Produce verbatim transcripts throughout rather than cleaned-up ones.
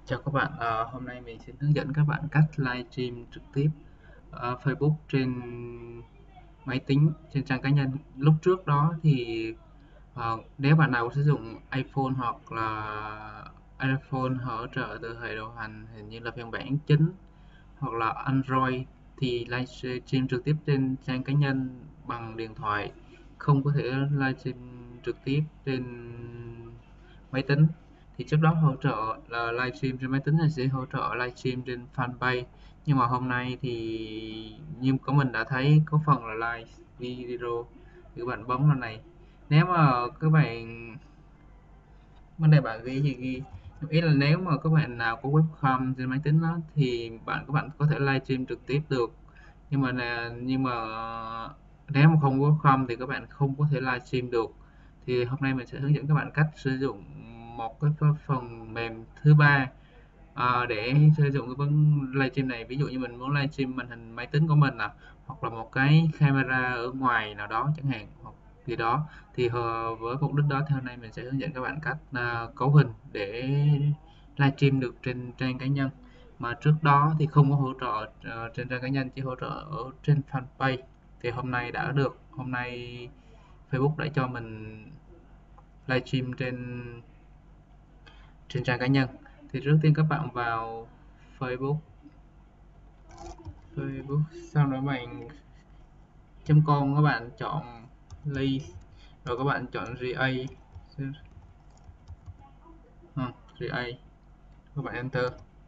Chào các bạn, ờ, hôm nay mình xin hướng dẫn các bạn cách livestream trực tiếp ở Facebook trên máy tính, trên trang cá nhân. Lúc trước đó thì ờ, nếu bạn nào có sử dụng iPhone hoặc là iPhone hỗ trợ từ hệ điều hành hình như là phiên bản chín hoặc là Android thì livestream trực tiếp trên trang cá nhân bằng điện thoại, không có thể livestream trực tiếp trên máy tính. Thì trước đó hỗ trợ là livestream trên máy tính thì sẽ hỗ trợ livestream trên fanpage, nhưng mà hôm nay thì như của mình đã thấy có phần là live video thì các bạn bấm vào này. Nếu mà các bạn bên đây bạn ghi gì ghi ý là nếu mà các bạn nào có webcam trên máy tính đó thì bạn các bạn có thể livestream trực tiếp được, nhưng mà nè nhưng mà nếu mà không có webcam thì các bạn không có thể livestream được. Thì hôm nay mình sẽ hướng dẫn các bạn cách sử dụng một cái phần mềm thứ ba à, để sử dụng cái vấn livestream này. Ví dụ như mình muốn livestream màn hình máy tính của mình à, hoặc là một cái camera ở ngoài nào đó chẳng hạn, hoặc gì đó, thì ờ, với mục đích đó thì hôm nay mình sẽ hướng dẫn các bạn cách à, cấu hình để livestream được trên trang cá nhân, mà trước đó thì không có hỗ trợ uh, trên trang cá nhân, chỉ hỗ trợ ở trên fanpage. Thì hôm nay đã được, hôm nay Facebook đã cho mình livestream trên trên trang cá nhân. Thì trước tiên các bạn vào Facebook Facebook sau đó bạn chấm com, các bạn chọn Ly, rồi các bạn chọn Rea, ừ, Rea, các bạn enter.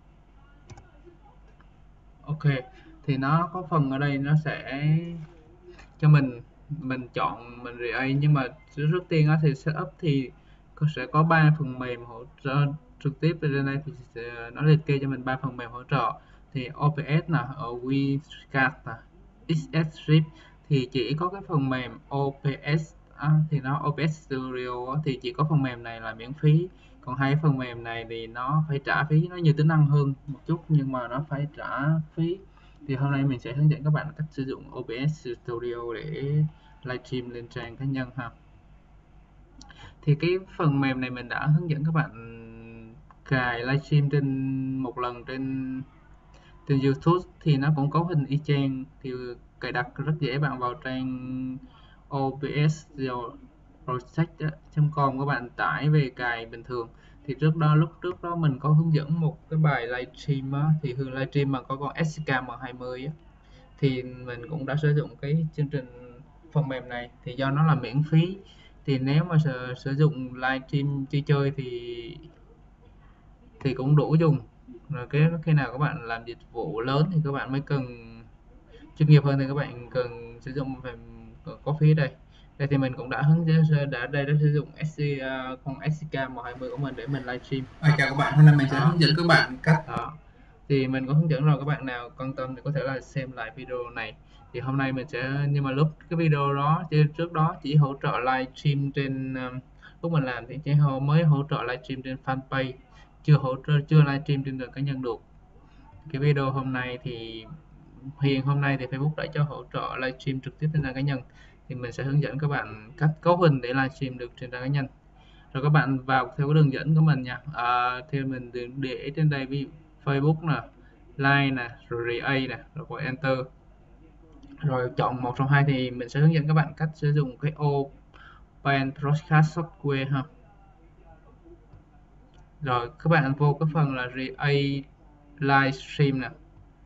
Ok, thì nó có phần ở đây nó sẽ cho mình mình chọn mình Rea, nhưng mà trước tiên á thì setup thì sẽ có ba phần mềm hỗ trợ trực tiếp. Ở trên đây thì sẽ, nó liệt kê cho mình ba phần mềm hỗ trợ thì o bê ét là ở WeChat là ích ét Strip, thì chỉ có cái phần mềm o bê ét à, thì nó o bê ét Studio á, thì chỉ có phần mềm này là miễn phí, còn hai phần mềm này thì nó phải trả phí, nó nhiều tính năng hơn một chút nhưng mà nó phải trả phí. Thì hôm nay mình sẽ hướng dẫn các bạn cách sử dụng o bê ét Studio để livestream lên trang cá nhân ha. Thì cái phần mềm này mình đã hướng dẫn các bạn cài livestream trên một lần trên trên YouTube, thì nó cũng có hình y chang, thì cài đặt rất dễ. Bạn vào trang o bê ét project chấm com, các bạn tải về cài bình thường. Thì trước đó lúc trước đó mình có hướng dẫn một cái bài livestream á, thì hướng livestream mà có con ét xê ca em hai mươi á, thì mình cũng đã sử dụng cái chương trình phần mềm này. Thì do nó là miễn phí thì nếu mà sử, sử dụng livestream chơi chơi thì thì cũng đủ dùng. Rồi cái khi nào các bạn làm dịch vụ lớn thì các bạn mới cần chuyên nghiệp hơn, thì các bạn cần sử dụng phần có phí. Đây đây thì mình cũng đã hướng dẫn đã đây đã sử dụng ét xê uh, con ét xê ca em hai mươi của mình để mình livestream. À, chào các bạn, hôm nay mình sẽ đó. hướng dẫn các bạn cách đó thì mình có hướng dẫn rồi, các bạn nào quan tâm thì có thể là xem lại video này. Thì hôm nay mình sẽ, nhưng mà lúc cái video đó trước đó chỉ hỗ trợ livestream trên um, lúc mình làm thì chỉ mới hỗ trợ livestream trên fanpage, chưa hỗ trợ chưa livestream trên đường cá nhân được. Cái video hôm nay thì hiện hôm nay thì Facebook đã cho hỗ trợ livestream trực tiếp trên trang cá nhân, thì mình sẽ hướng dẫn các bạn cách cấu hình để livestream được trên trang cá nhân. Rồi các bạn vào theo cái đường dẫn của mình nha. À, thì mình để trên đây ví dụ Facebook nè, Line nè, rồi Rea nè, rồi gọi enter, rồi chọn một trong hai thì mình sẽ hướng dẫn các bạn cách sử dụng cái Open Broadcast Software ha. Rồi các bạn vô cái phần là Rea Livestream nè,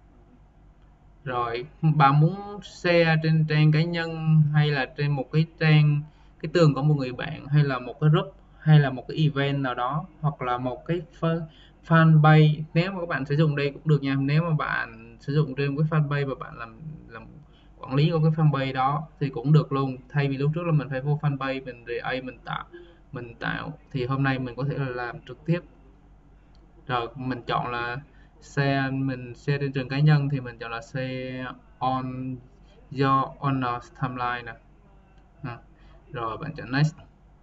rồi bạn muốn share trên trang cá nhân hay là trên một cái trang, cái tường của một người bạn, hay là một cái group, hay là một cái event nào đó, hoặc là một cái fanpage. Nếu mà các bạn sử dụng đây cũng được nha. Nếu mà bạn sử dụng trên cái fanpage và bạn làm làm quản lý của cái fanpage đó thì cũng được luôn, thay vì lúc trước là mình phải vô fanpage mình create mình tạo mình tạo thì hôm nay mình có thể là làm trực tiếp. Rồi mình chọn là share, mình share trên trường cá nhân thì mình chọn là share on your owner timeline nè. À, rồi bạn chọn next.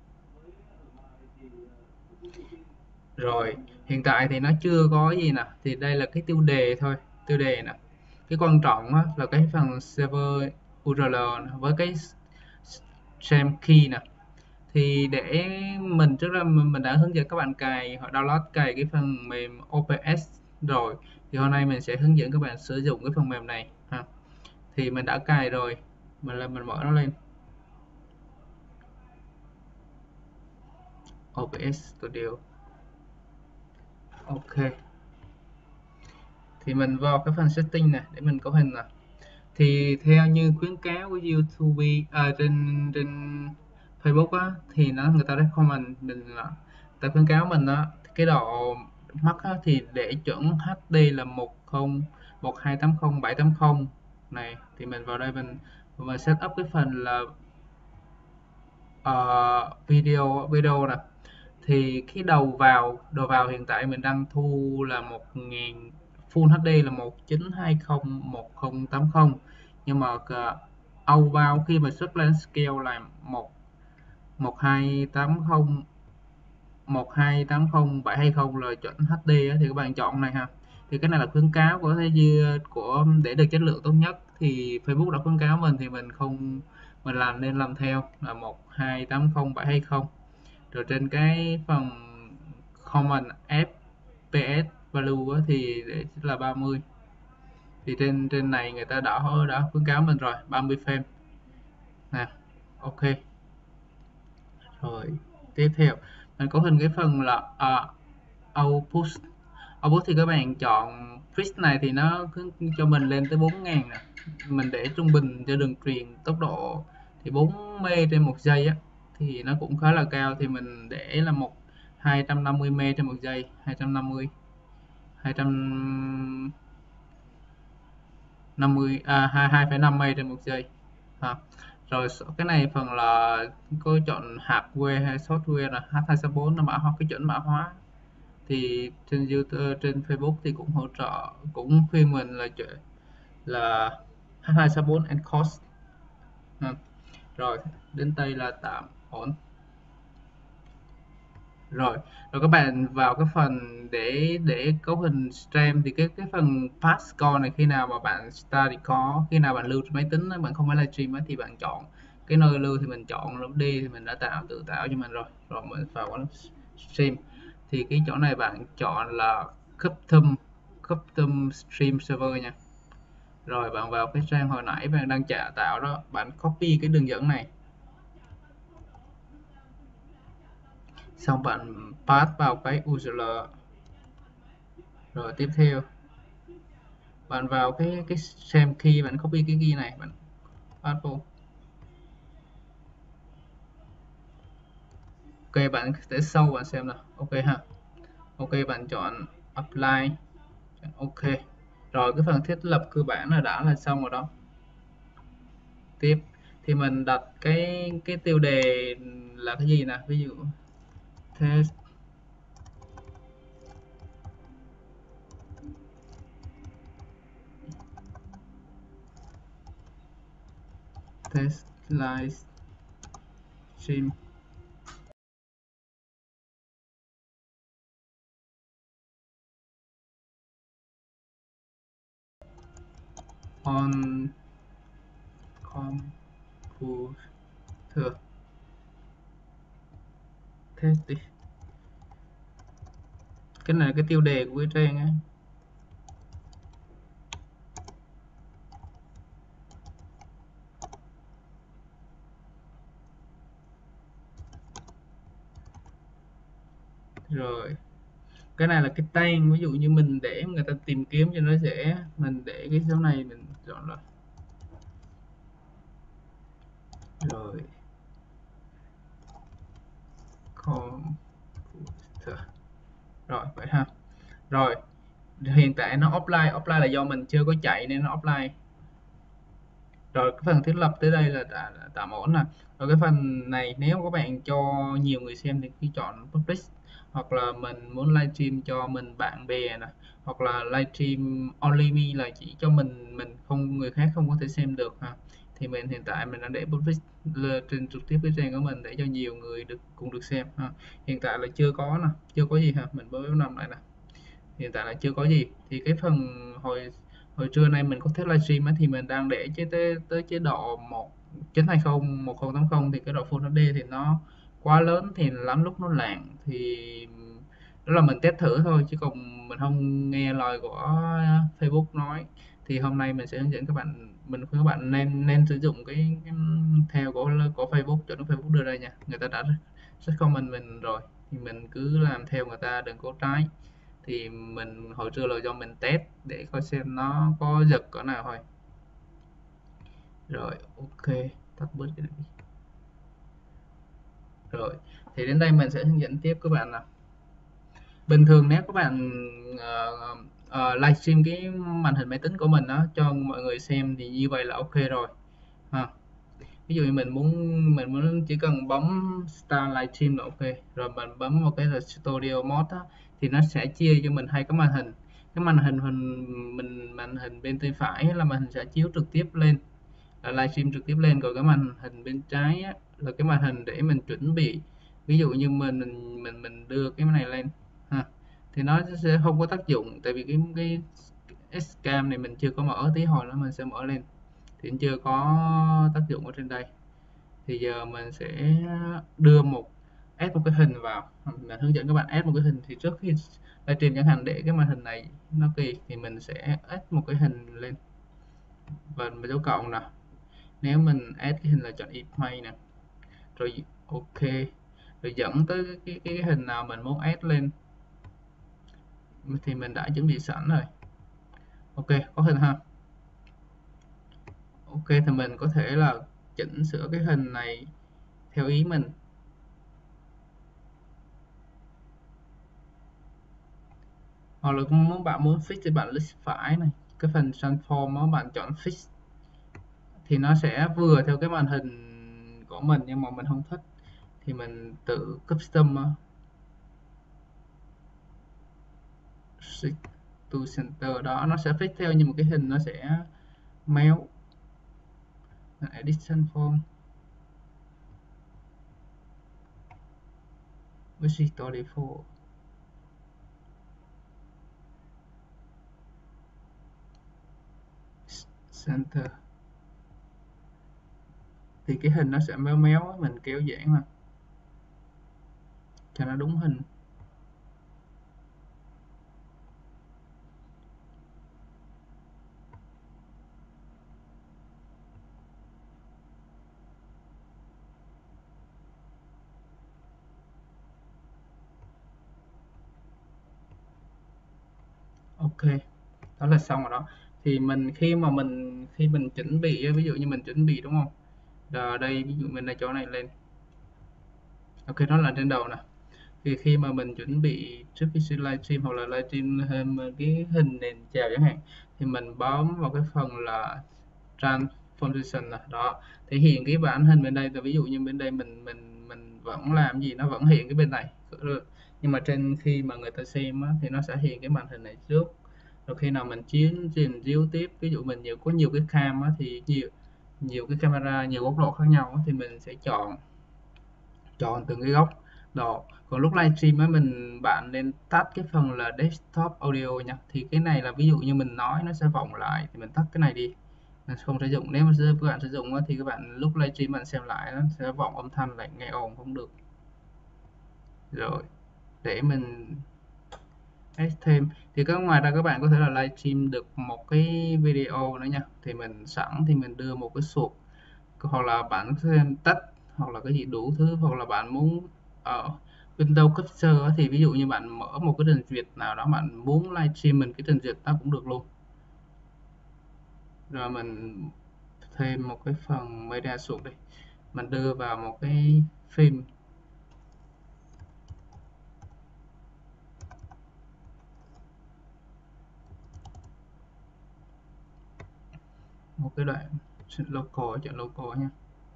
Rồi hiện tại thì nó chưa có gì nè, thì đây là cái tiêu đề thôi, tiêu đề nè. Cái quan trọng á, là cái phần server u rờ lờ với cái stream key nè. Thì để mình trước đó mình mình đã hướng dẫn các bạn cài hoặc download cài cái phần mềm o bê ét rồi, thì hôm nay mình sẽ hướng dẫn các bạn sử dụng cái phần mềm này ha. Thì mình đã cài rồi, mình là mình mở nó lên, o bê ét Studio. Ok, thì mình vào cái phần setting này để mình cấu hình nè. Thì theo như khuyến cáo của YouTube à, trên trên Facebook á, thì nó người ta recommend mình là người ta khuyến cáo mình á, cái độ mắt á, thì để chuẩn hát đê là một không một hai tám không bảy tám không này. Thì mình vào đây mình mình set up cái phần là ờ, video video nè. Thì cái đầu vào đầu vào hiện tại mình đang thu là một nghìn, Full hát đê là một chín hai không một không tám không, nhưng mà uh, outbound khi mà xuất lên scale là một một hai tám không một hai tám không bảy hai không là chuẩn hát đê á, thì các bạn chọn này ha. Thì cái này là khuyến cáo của thế dư của để được chất lượng tốt nhất, thì Facebook đã khuyến cáo mình thì mình không mình làm nên làm theo là một hai tám không bảy hai không. Rồi trên cái phần common ép pê ét value á, thì để là ba mươi. Thì trên trên này người ta đã đã khuyến cáo mình rồi, ba mươi frame nè. Ok, rồi tiếp theo mình có hình cái phần là uh, output. Output thì các bạn chọn fix này thì nó cứ cho mình lên tới bốn nghìn nè. Mình để trung bình cho đường truyền tốc độ thì bốn mê trên một giây á, thì nó cũng khá là cao. Thì mình để là một hai trăm năm mươi mê trên một giây, hai trăm năm mươi hai trăm năm mươi à, hai phẩy năm mê trên một giây ha. Rồi cái này phần là có chọn hardware hay software là hát hai sáu bốn nó mã hóa, cái chuẩn mã hóa. Thì trên YouTube, trên Facebook thì cũng hỗ trợ, cũng khuyên mình là chuyện là hát hai sáu bốn Encode ha. Rồi đến đây là tạm ổn. Rồi, rồi các bạn vào cái phần để để cấu hình stream, thì cái cái phần passcode này khi nào mà bạn start có khi nào bạn lưu trên máy tính á, bạn không phải livestream á, thì bạn chọn cái nơi lưu thì mình chọn lúc đi thì mình đã tạo tự tạo cho mình rồi. Rồi mình vào cái stream thì cái chỗ này bạn chọn là custom custom stream server nha. Rồi bạn vào cái trang hồi nãy bạn đang trả tạo đó, bạn copy cái đường dẫn này, xong bạn pass vào cái u rờ lờ. Rồi tiếp theo bạn vào cái cái xem key, bạn copy cái key này, bạn pass vô. Ok, bạn sẽ sâu bạn xem nào. Ok ha. Ok, bạn chọn apply. Ok, rồi cái phần thiết lập cơ bản là đã là xong rồi đó. Tiếp thì mình đặt cái cái tiêu đề là cái gì nè, ví dụ test test live stream on computer test đi. Cái này là cái tiêu đề của cái trang á. Rồi cái này là cái tên, ví dụ như mình để người ta tìm kiếm cho nó dễ, mình để cái số này mình chọn là rồi computer. Rồi vậy ha. Rồi hiện tại nó offline, offline là do mình chưa có chạy nên nó offline. Rồi cái phần thiết lập tới đây là đã, đã tạm ổn nè. Rồi cái phần này nếu các bạn cho nhiều người xem thì cứ chọn public, hoặc là mình muốn livestream cho mình bạn bè nè, hoặc là livestream only me là chỉ cho mình mình không, người khác không có thể xem được ha. Thì mình hiện tại mình đã để public trên trực tiếp cái trang của mình để cho nhiều người được cùng được xem ha. Hiện tại là chưa có nè, chưa có gì ha, mình bấm năm lại nè. Hiện tại là chưa có gì. Thì cái phần hồi hồi trưa nay mình có test livestream á, thì mình đang để chế tới tới chế độ một chín hai không một không tám không, thì cái độ Full hát đê thì nó quá lớn thì lắm lúc nó lạng, thì đó là mình test thử thôi, chứ còn mình không nghe lời của Facebook nói. Thì hôm nay mình sẽ hướng dẫn các bạn, mình khuyên các bạn nên nên sử dụng cái, cái theo của của Facebook, chuẩn của Facebook đưa ra nha. Người ta đã rất comment mình rồi, thì mình cứ làm theo người ta, đừng có trái. Thì mình hồi trưa là do mình test để coi xem nó có giật cỡ nào thôi. Rồi, ok, tắt bớt cái này đi. Rồi, thì đến đây mình sẽ hướng dẫn tiếp các bạn nào. Bình thường nếu các bạn uh, uh, livestream cái màn hình máy tính của mình đó cho mọi người xem thì như vậy là ok rồi ha. Ví dụ như mình muốn mình muốn chỉ cần bấm start livestream là ok rồi, mình bấm vào cái là studio mode đó, thì nó sẽ chia cho mình hai cái màn hình. Cái màn hình mình mình màn hình bên tay phải là màn hình sẽ chiếu trực tiếp lên, là livestream trực tiếp lên, còn cái màn hình bên trái á, là cái màn hình để mình chuẩn bị, ví dụ như mình mình mình, mình đưa cái này lên ha, thì nó sẽ không có tác dụng, tại vì cái cái Scam này mình chưa có mở, tí hồi nữa mình sẽ mở lên thì chưa có tác dụng ở trên đây. Thì giờ mình sẽ đưa một add một cái hình vào, mình hướng dẫn các bạn add một cái hình. Thì trước khi livestream chẳng hạn, để cái màn hình này nó kỳ thì mình sẽ add một cái hình lên và một dấu cộng nè. Nếu mình add cái hình là chọn image nè, rồi ok, rồi dẫn tới cái, cái, cái hình nào mình muốn add lên thì mình đã chuẩn bị sẵn rồi. Ok, có hình ha. Ok, thì mình có thể là chỉnh sửa cái hình này theo ý mình. Hoặc là muốn bạn muốn fix thì bạn list phải này, cái phần transform đó bạn chọn fix thì nó sẽ vừa theo cái màn hình của mình, nhưng mà mình không thích thì mình tự custom to center đó, nó sẽ fix theo như một cái hình nó sẽ méo. Edit transform visitor default center thì cái hình nó sẽ méo méo, mình kéo giãn mà cho nó đúng hình. Ok, đó là xong rồi đó. Thì mình khi mà mình khi mình chuẩn bị, ví dụ như mình chuẩn bị đúng không, rồi đây ví dụ mình là chỗ này lên, ok nó là trên đầu nè. Thì khi mà mình chuẩn bị trước khi livestream hoặc là livestream thêm cái hình nền chào chẳng hạn, thì mình bấm vào cái phần là transformation này đó, thể hiện cái bản hình bên đây. Là ví dụ như bên đây mình mình mình vẫn làm gì nó vẫn hiện cái bên này, nhưng mà trên khi mà người ta xem á, thì nó sẽ hiện cái màn hình này trước. Rồi khi nào mình chiến trình chiếu tiếp, ví dụ mình nhiều có nhiều cái cam á, thì nhiều nhiều cái camera, nhiều góc độ khác nhau á, thì mình sẽ chọn chọn từng cái góc độ. Còn lúc livestream á, mình bạn nên tắt cái phần là desktop audio nha. Thì cái này là ví dụ như mình nói nó sẽ vọng lại, thì mình tắt cái này đi, mình không sử dụng. Nếu mà các bạn sử dụng á, thì các bạn lúc livestream bạn xem lại nó sẽ vọng âm thanh lại, nghe ồn không được. Rồi để mình add thêm thì có, ngoài ra các bạn có thể là livestream được một cái video nữa nha. Thì mình sẵn thì mình đưa một cái suột, hoặc là bạn xem tách, hoặc là cái gì đủ thứ, hoặc là bạn muốn ở Windows Capture á, thì ví dụ như bạn mở một cái trình duyệt nào đó, bạn muốn livestream mình cái trình duyệt đó cũng được luôn. Rồi mình thêm một cái phần media source đây, mình đưa vào một cái phim, một cái đoạn local, chọn local nha.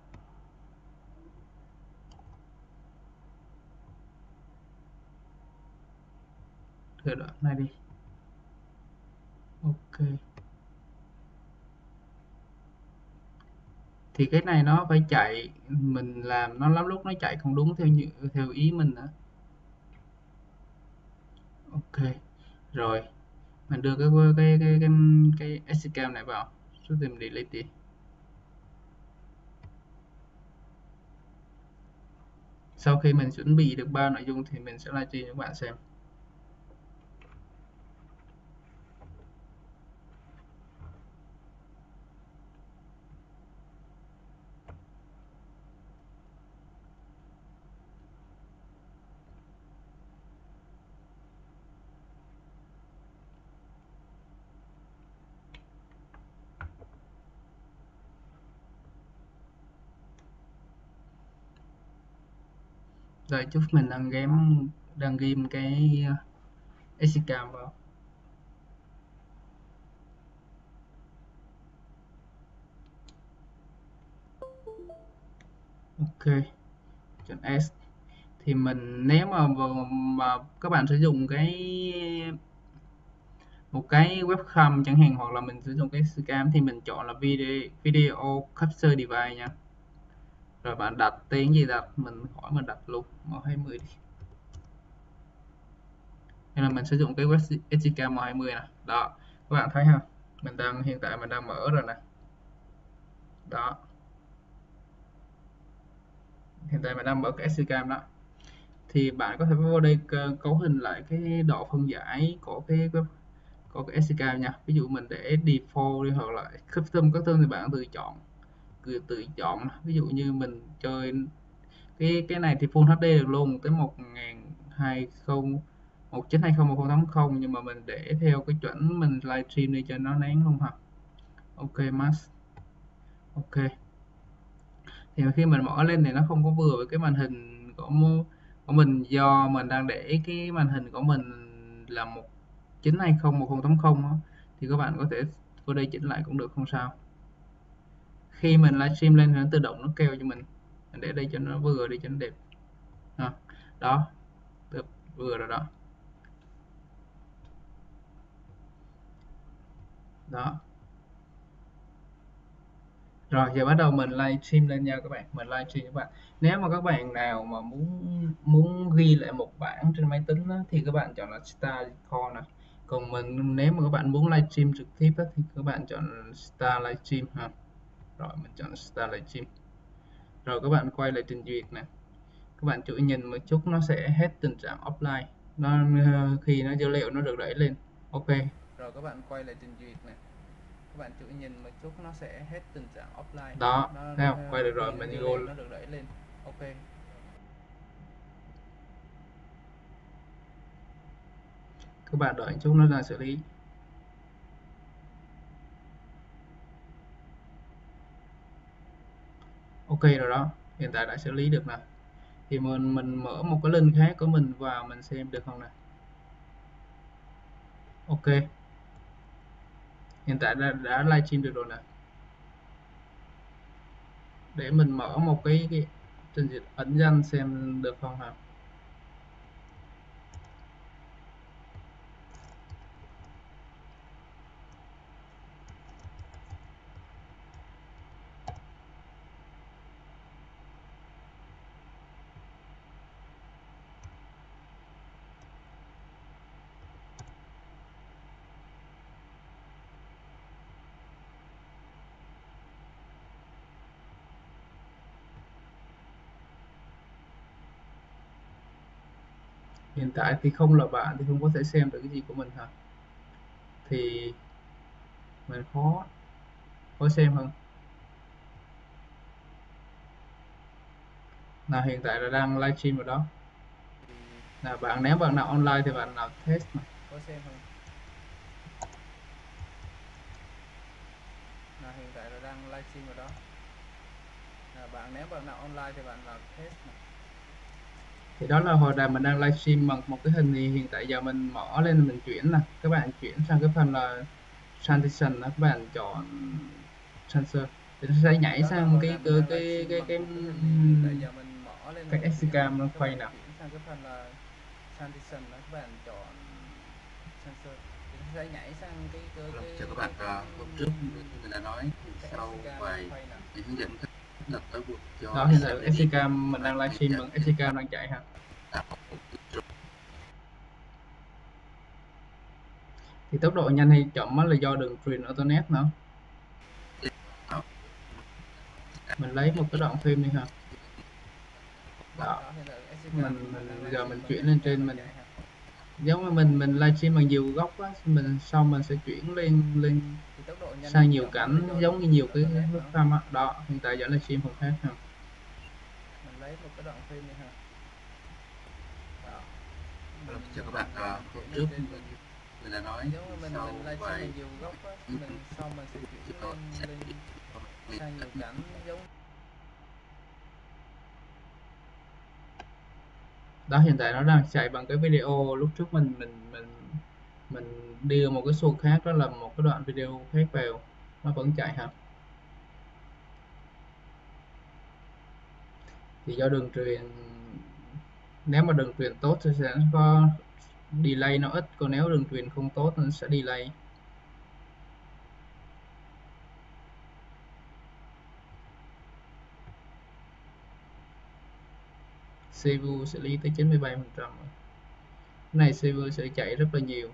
Cái đoạn này đi. Ok, thì cái này nó phải chạy, mình làm nó lắm lúc nó chạy không đúng theo như theo ý mình nữa. Ok, rồi mình đưa cái cái cái cái cái, cái scam này vào, số tìm delete đi. sau khi mình chuẩn bị được ba nội dung thì mình sẽ livestream cho các bạn xem. Rồi chút mình đang ghém đang ghim cái Xcam vào. Ok, chọn S. Thì mình nếu mà mà các bạn sử dụng cái một cái webcam chẳng hạn, hoặc là mình sử dụng cái Xcam thì mình chọn là video video capture device nha. Rồi bạn đặt tên gì đặt, mình hỏi mình đặt luôn M hai mươi đi. Nên là mình sử dụng cái web Xcam M hai mươi nè. Đó, các bạn thấy ha. Mình đang hiện tại mình đang mở rồi nè. Đó. Hiện tại mình đang mở cái Xcam đó. Thì bạn có thể vô đây cấu hình lại cái độ phân giải của cái web có cái Xcam nha. Ví dụ mình để default đi, hoặc là custom custom thì bạn tự chọn cứ tự chọn. Ví dụ như mình chơi cái cái này thì Full hát đê được luôn tới một nghìn hai trăm một chín hai không một không tám không, nhưng mà mình để theo cái chuẩn mình livestream đi cho nó nén luôn ha. Ok max. Ok, thì khi mình mở lên thì nó không có vừa với cái màn hình của của mình, do mình đang để cái màn hình của mình là một chín hai không một không tám không đó. Thì các bạn có thể vô đây chỉnh lại cũng được, không sao. Khi mình livestream lên thì nó tự động nó kêu cho mình, mình để đây cho nó vừa đi cho nó đẹp. À, đó, được, vừa rồi đó. Đó. Rồi giờ bắt đầu mình livestream lên nha các bạn, mình livestream các bạn. Nếu mà các bạn nào mà muốn muốn ghi lại một bản trên máy tính đó, thì các bạn chọn là Start Record nè. Còn mình nếu mà các bạn muốn livestream trực tiếp đó, thì các bạn chọn Start Livestream ha. Rồi mình chọn Start Livestream. Rồi các bạn quay lại trình duyệt nè. Các bạn chú ý nhìn một chút, nó sẽ hết tình trạng offline. Nó khi nó dữ liệu nó được đẩy lên. Ok. Rồi các bạn quay lại trình duyệt nè. Các bạn chú ý nhìn một chút, nó sẽ hết tình trạng offline. Đó, thấy không? Quay được rồi, mình go nó được đẩy lên. Ok. Các bạn đợi chút nó ra xử lý. Ok rồi đó, hiện tại đã xử lý được nè. Thì mình mình mở một cái link khác của mình vào mình xem được không nè. Ok. Hiện tại đã, đã livestream được rồi nè. Để mình mở một cái, cái trình duyệt ẩn danh xem được không hả? Hiện tại thì không là bạn thì không có thể xem được cái gì của mình hả? Thì mình khó khó xem hơn. Nào hiện tại là đang livestream rồi đó. Là bạn nếu bạn nào online thì bạn nào test mà có xem không? Là hiện tại là đang livestream rồi đó. Là bạn nếu bạn nào online thì bạn nào test mà. Thì đó là hồi đài mình đang livestream bằng một cái hình, thì hiện tại giờ mình mở lên mình chuyển nè, các bạn chuyển sang cái phần là transition, các bạn chọn sensor thì nó sẽ nhảy sang cái cái cái cái cái cái, cái Xcam nó quay nè. Sang cái phần là transition đó, các bạn chọn sensor thì nó sẽ nhảy sang cái cái, cái Chào các bạn, à, hôm trước mình đã nói sau vài hướng dẫn đặt tới buộc cho đó. Hiện tại Xcam mình đang livestream bằng Xcam đang chạy ha. Thì tốc độ nhanh hay chậm là do đường truyền Ethernet nữa. Mình lấy một cái đoạn phim đi ha. Đó. Mình, mình giờ mình chuyển lên trên mình giống như mình mình livestream bằng nhiều góc á, mình sau mình sẽ chuyển lên lên sang nhiều cảnh giống như nhiều cái webcam á. Đó, hiện tại giờ livestream không khác ha. Mình lấy một cái đoạn phim này ha. Đó. Hello, chào các bạn. À, hôm trước mình, mình đã nói Giống như mình sau mình livestream vài bằng nhiều góc á, mình sau mình sẽ chuyển lên lên sang nhiều cảnh giống. Đó, hiện tại nó đang chạy bằng cái video lúc trước mình mình mình mình đưa một cái xuồng khác, đó là một cái đoạn video khác vào, nó vẫn chạy hả. Thì do đường truyền, nếu mà đường truyền tốt thì sẽ có delay nó ít, còn nếu đường truyền không tốt nó sẽ delay. xê pê u xử lý tới chín mươi bảy phần trăm. Cái này xê pê u sẽ chạy rất là nhiều.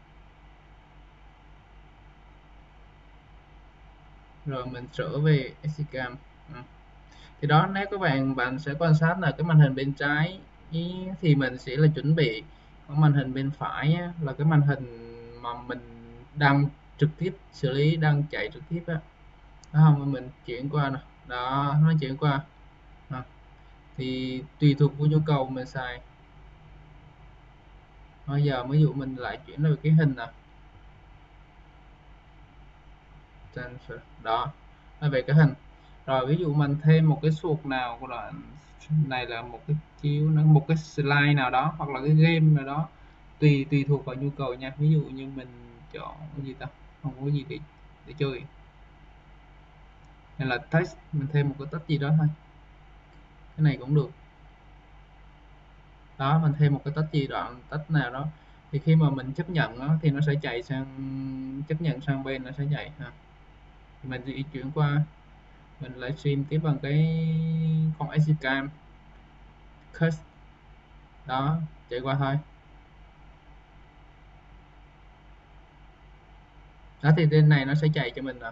Rồi mình trở về ét đê cam. Ừ. Thì đó, nếu các bạn bạn sẽ quan sát là cái màn hình bên trái ý, thì mình sẽ là chuẩn bị, còn màn hình bên phải á, là cái màn hình mà mình đang trực tiếp xử lý, đang chạy trực tiếp á. Đó không, mình chuyển qua nè, đó nó chuyển qua à. Thì tùy thuộc vào nhu cầu mình xài. Bây giờ ví dụ mình lại chuyển về cái hình nè, transfer đó, nó về cái hình. Rồi ví dụ mình thêm một cái suột nào của đoạn này, là một cái chiếu, một cái slide nào đó, hoặc là cái game nào đó, tùy tùy thuộc vào nhu cầu nha. Ví dụ như mình chọn cái gì ta, không có gì để để chơi, hay là text, mình thêm một cái text gì đó thôi, cái này cũng được. Đó, mình thêm một cái text gì đoạn text nào đó, thì khi mà mình chấp nhận đó, thì nó sẽ chạy sang, chấp nhận sang bên nó sẽ chạy ha. Mình di chuyển qua, mình livestream tiếp bằng cái con ét đê cam cut, đó chạy qua thôi. Đó, thì trên này nó sẽ chạy cho mình rồi.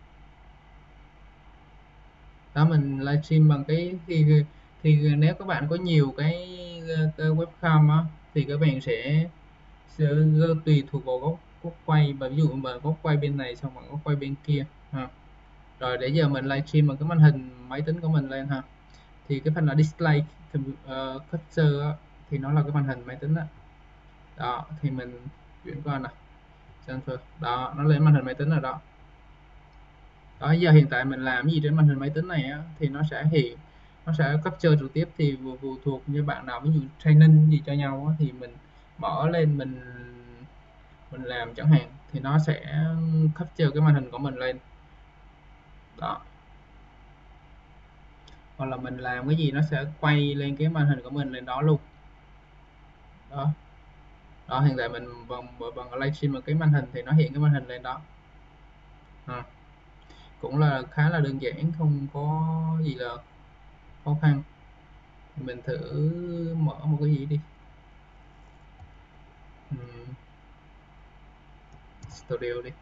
Đó, mình livestream bằng cái thì thì nếu các bạn có nhiều cái, cái webcam á, thì các bạn sẽ, sẽ tùy thuộc vào góc, góc quay, và ví dụ mà góc quay bên này xong rồi góc quay bên kia ha. Rồi để giờ mình livestream bằng cái màn hình máy tính của mình lên ha, thì cái phần là display uh, capture á, thì nó là cái màn hình máy tính đó. Đó thì mình chuyển qua nè, transfer, đó nó lên màn hình máy tính rồi đó. Đó, giờ hiện tại mình làm gì trên màn hình máy tính này á, thì nó sẽ hiện, nó sẽ capture trực tiếp, thì phụ thuộc như bạn nào ví dụ training gì cho nhau á, thì mình mở lên mình mình làm chẳng hạn, thì nó sẽ capture cái màn hình của mình lên đó. Hoặc là mình làm cái gì nó sẽ quay lên cái màn hình của mình lên đó luôn đó. Đó, hiện tại mình bằng bằng livestream bằng cái màn hình thì nó hiện cái màn hình lên đó à. Cũng là khá là đơn giản, không có gì là khó khăn. Mình thử mở một cái gì đi, uhm, studio đi.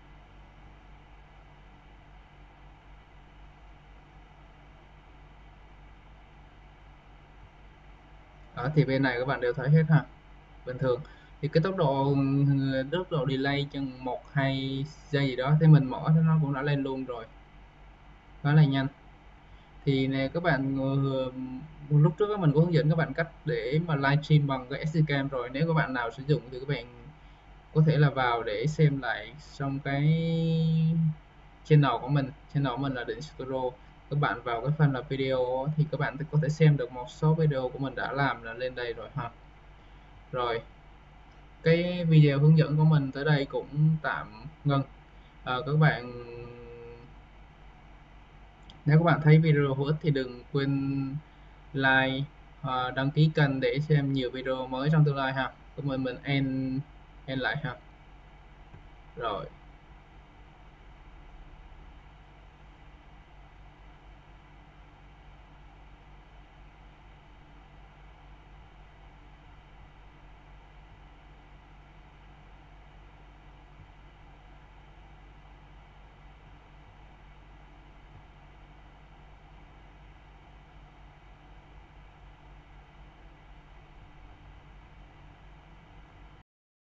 Đó, thì bên này các bạn đều thấy hết ha, bình thường. Thì cái tốc độ tốc độ delay chừng một hai giây gì đó, thì mình mở thì nó cũng đã lên luôn rồi, khá là nhanh. Thì nè các bạn, lúc trước mình có hướng dẫn các bạn cách để mà livestream bằng cái ét đê cam rồi. Nếu các bạn nào sử dụng thì các bạn có thể là vào để xem lại trong cái channel của mình. Channel của mình là Định Studio. Các bạn vào cái phần là video thì các bạn có thể xem được một số video của mình đã làm là lên đây rồi ha. Rồi cái video hướng dẫn của mình tới đây cũng tạm ngưng. À, các bạn nếu các bạn thấy video hữu ích thì đừng quên like, uh, đăng ký kênh để xem nhiều video mới trong tương lai ha. Cảm ơn mình end end lại ha. Rồi.